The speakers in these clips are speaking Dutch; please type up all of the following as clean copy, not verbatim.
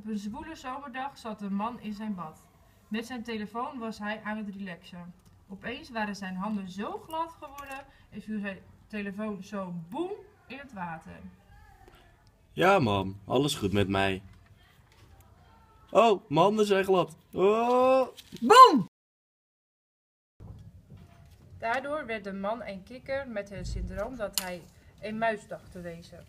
Op een zwoele zomerdag zat een man in zijn bad. Met zijn telefoon was hij aan het relaxen. Opeens waren zijn handen zo glad geworden en viel zijn telefoon zo boem in het water. Ja, mam, alles goed met mij. Oh, mijn handen zijn glad. Oh. Boom! Daardoor werd de man een kikker met het syndroom dat hij een muis dacht te wezen.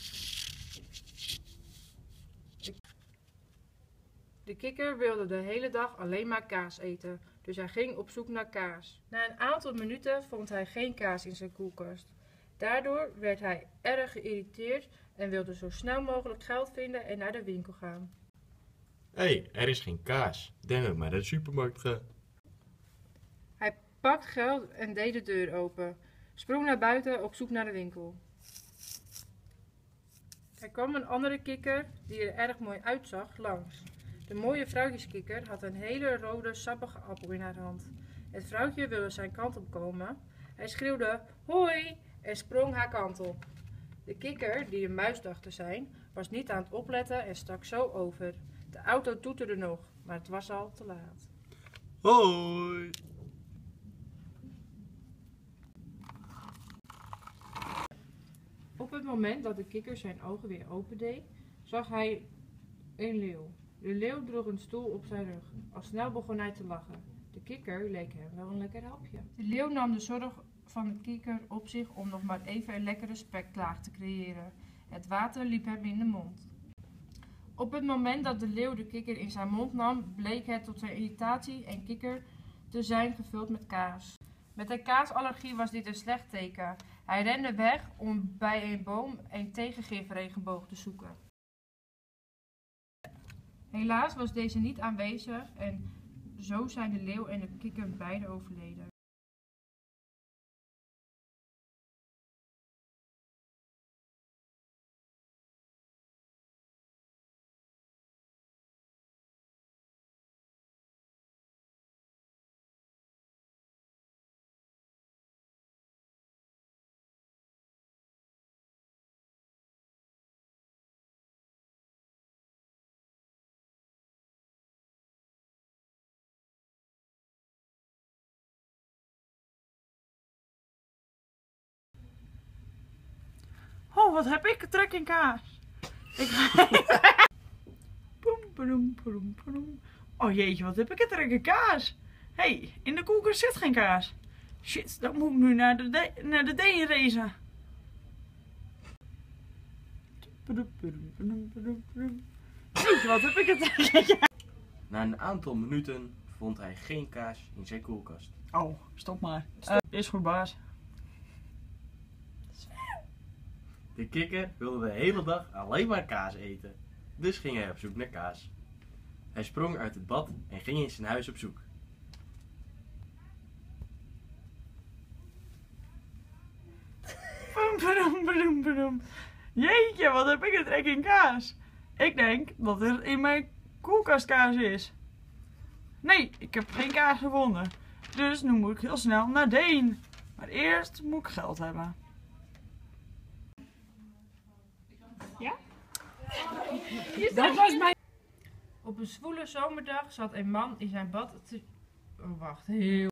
De kikker wilde de hele dag alleen maar kaas eten, dus hij ging op zoek naar kaas. Na een aantal minuten vond hij geen kaas in zijn koelkast. Daardoor werd hij erg geïrriteerd en wilde zo snel mogelijk geld vinden en naar de winkel gaan. Hé, er is geen kaas. Ik denk dat ik maar naar de supermarkt ga. Hij pakte geld en deed de deur open, sprong naar buiten op zoek naar de winkel. Er kwam een andere kikker, die er erg mooi uitzag, langs. De mooie vrouwtjeskikker had een hele rode, sappige appel in haar hand. Het vrouwtje wilde zijn kant op komen. Hij schreeuwde hoi en sprong haar kant op. De kikker, die een muis dacht te zijn, was niet aan het opletten en stak zo over. De auto toeterde nog, maar het was al te laat. Hoi! Op het moment dat de kikker zijn ogen weer opendeed, zag hij een leeuw. De leeuw droeg een stoel op zijn rug. Al snel begon hij te lachen. De kikker leek hem wel een lekker hapje. De leeuw nam de zorg van de kikker op zich om nog maar even een lekkere spekklaag te creëren. Het water liep hem in de mond. Op het moment dat de leeuw de kikker in zijn mond nam, bleek het tot zijn irritatie een kikker te zijn gevuld met kaas. Met een kaasallergie was dit een slecht teken. Hij rende weg om bij een boom een tegengifregenboog te zoeken. Helaas was deze niet aanwezig en zo zijn de leeuw en de kikker beide overleden. Oh, wat heb ik trek in kaas. Poem, poem, poem, poem. Oh jeetje, wat heb ik een trek in kaas. Hé, in de koelkast zit geen kaas. Shit, dan moet ik nu naar de D racen. Jeetje, wat heb ik een trek in kaas. Na een aantal minuten vond hij geen kaas in zijn koelkast. Oh, stop maar. Is goed, baas. De kikker wilde de hele dag alleen maar kaas eten. Dus ging hij op zoek naar kaas. Hij sprong uit het bad en ging in zijn huis op zoek. Jeetje, wat heb ik een trek in kaas. Ik denk dat er in mijn koelkast kaas is. Nee, ik heb geen kaas gevonden. Dus nu moet ik heel snel naar Deen. Maar eerst moet ik geld hebben. Ja? Dat was mijn... Op een zwoele zomerdag zat een man in zijn bad te... Oh, wacht, heel...